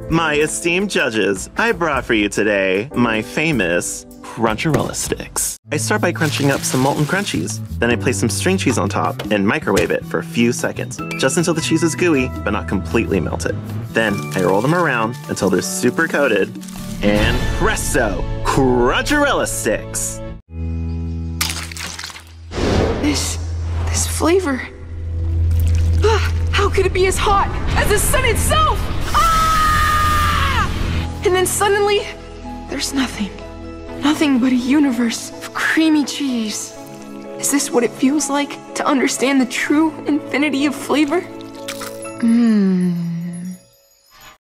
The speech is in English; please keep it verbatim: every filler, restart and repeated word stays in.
My esteemed judges, I brought for you today my famous Crunchorella sticks. I start by crunching up some molten crunchies, then I place some string cheese on top and microwave it for a few seconds, just until the cheese is gooey but not completely melted. Then I roll them around until they're super coated, and presto, Crunchorella sticks! This, this flavor. Ah, how could it be as hot as the sun itself? Ah! And then suddenly, there's nothing. Nothing but a universe of creamy cheese. Is this what it feels like to understand the true infinity of flavor? Mmm.